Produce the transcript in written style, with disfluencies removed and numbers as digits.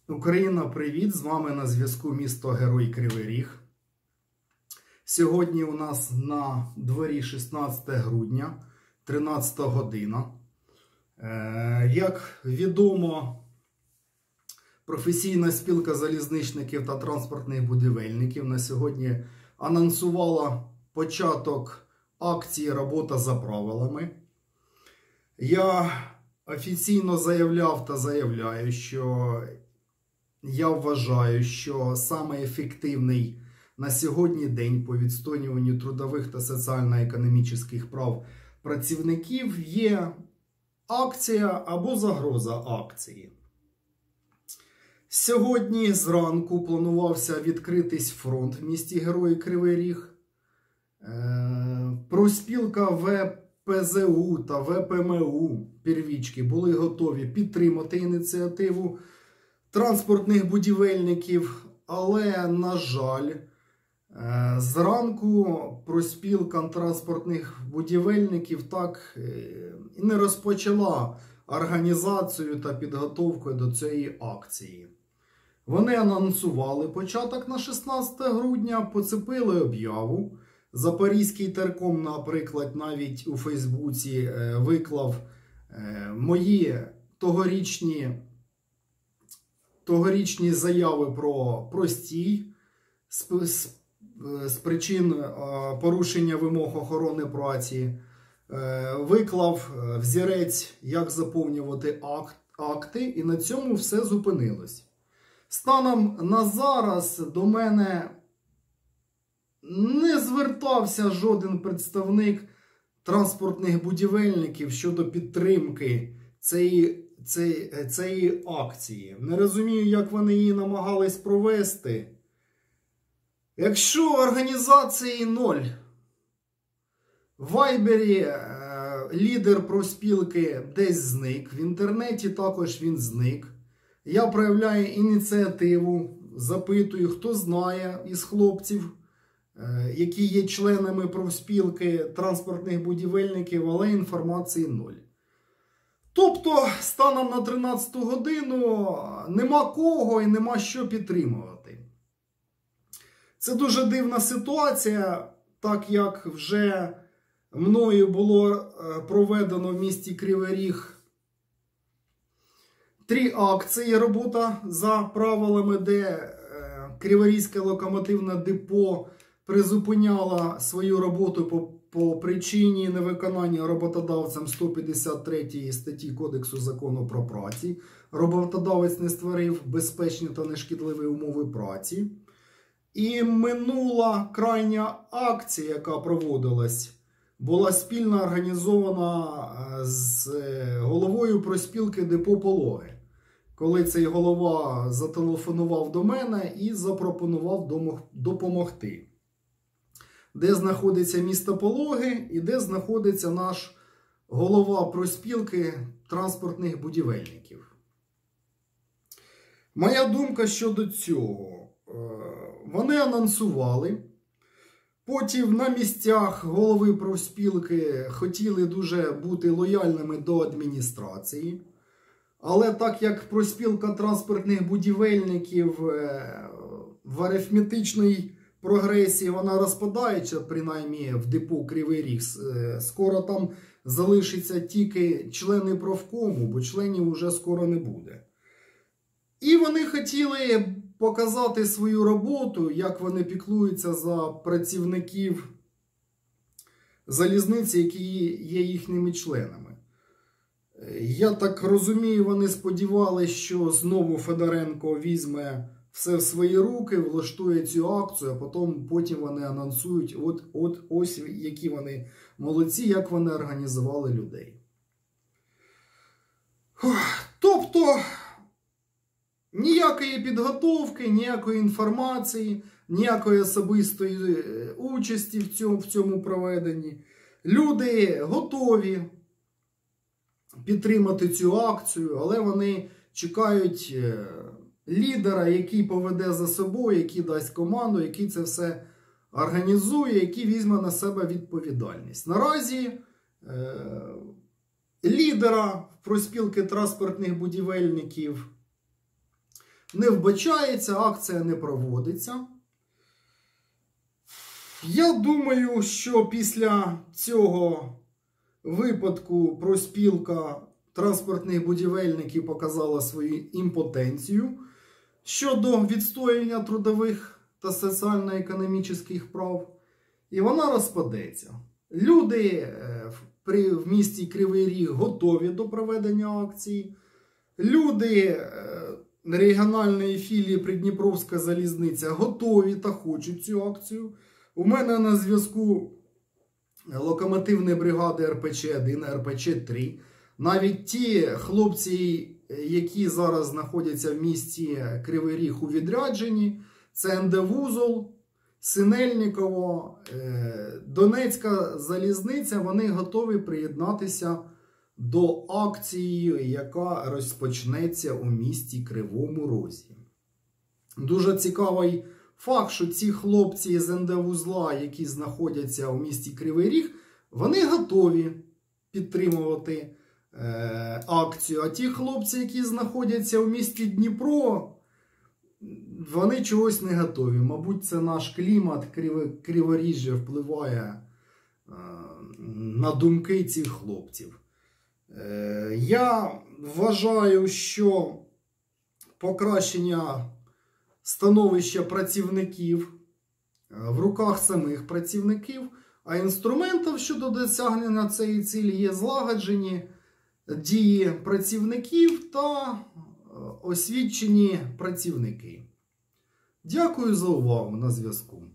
Україна, привіт! З вами на зв'язку місто Герой Кривий Ріг. Сьогодні у нас на дворі 16 грудня, 13 година. Як відомо, професійна спілка залізничників та транспортних будівельників на сьогодні анонсувала початок акції «Робота за правилами». Я офіційно заявляв та заявляю, що я вважаю, що саме ефективний на сьогодні день по відстоюванню трудових та соціально-економічних прав працівників є акція або загроза акції. Сьогодні зранку планувався відкритись фронт в місті Герої Кривий Ріг. Профспілка ВПЗУ та ВПМУ первічки були готові підтримати ініціативу транспортних будівельників, але, на жаль, зранку профспілка транспортних будівельників так і не розпочала організацію та підготовку до цієї акції. Вони анонсували початок на 16 грудня, поцепили об'яву. Запорізький терком, наприклад, навіть у Фейсбуці виклав мої тогорічні заяви про простій з причин порушення вимог охорони праці. Виклав взірець, як заповнювати акти, і на цьому все зупинилось. Станом на зараз до мене не звертався жоден представник транспортних будівельників щодо підтримки цієї акції. Не розумію, як вони її намагались провести. Якщо організації ноль, в Вайбері лідер профспілки десь зник, в інтернеті також він зник. Я проявляю ініціативу, запитую, хто знає із хлопців, які є членами профспілки транспортних будівельників, але інформації ноль. Тобто, станом на 13 годину нема кого і нема що підтримувати. Це дуже дивна ситуація, так як вже мною було проведено в місті Кривий Ріг 3 акції «Робота за правилами», де Криворізьке локомотивне депо призупиняло свою роботу по причині невиконання роботодавцем 153 статті Кодексу закону про працю. Роботодавець не створив безпечні та нешкідливі умови праці. І минула крайня акція, яка проводилась, була спільно організована з головою профспілки депо Пологи. Коли цей голова зателефонував до мене і запропонував допомогти. Де знаходиться місто Пологи і де знаходиться наш голова профспілки транспортних будівельників. Моя думка щодо цього. Вони анонсували. Потім на місцях голови профспілки хотіли дуже бути лояльними до адміністрації. Але так як профспілка транспортних будівельників в арифметичній прогресії вона розпадається, принаймні в депо Кривий Ріг, скоро там залишаться тільки члени профкому, бо членів вже скоро не буде. І вони хотіли показати свою роботу, як вони піклуються за працівників залізниці, які є їхніми членами. Я так розумію, вони сподівалися, що знову Федоренко візьме все в свої руки, влаштує цю акцію, а потім вони анонсують, ось які вони молодці, як вони організували людей. Тобто, ніякої підготовки, ніякої інформації, ніякої особистої участі в цьому проведенні. Люди готові підтримати цю акцію, але вони чекають лідера, який поведе за собою, який дасть команду, який це все організує, який візьме на себе відповідальність. Наразі лідера профспілки транспортних будівельників не вбачається, акція не проводиться. Я думаю, що після цього випадку профспілка транспортних будівельників показала свою імпотенцію щодо відстоювання трудових та соціально-економічних прав. І вона розпадеться. Люди в місті Кривий Ріг готові до проведення акції. Люди регіональної філії Придніпровська залізниця готові та хочуть цю акцію. У мене на зв'язку локомотивні бригади РПЧ-1, РПЧ-3. Навіть ті хлопці, які зараз знаходяться в місті Кривий Ріг у відрядженні, це НД-Вузол, Синельниково, Донецька залізниця, вони готові приєднатися до акції, яка розпочнеться у місті Кривому Розі. Дуже цікавий факт, що ці хлопці з НД-Вузла, які знаходяться у місті Кривий Ріг, вони готові підтримувати акцію. А ті хлопці, які знаходяться у місті Дніпро, вони чогось не готові. Мабуть, це наш клімат Криворіжжя впливає на думки цих хлопців. Я вважаю, що покращення становища працівників в руках самих працівників, а інструментів щодо досягнення цієї цілі є злагоджені дії працівників та освічені працівники. Дякую за увагу. На зв'язку.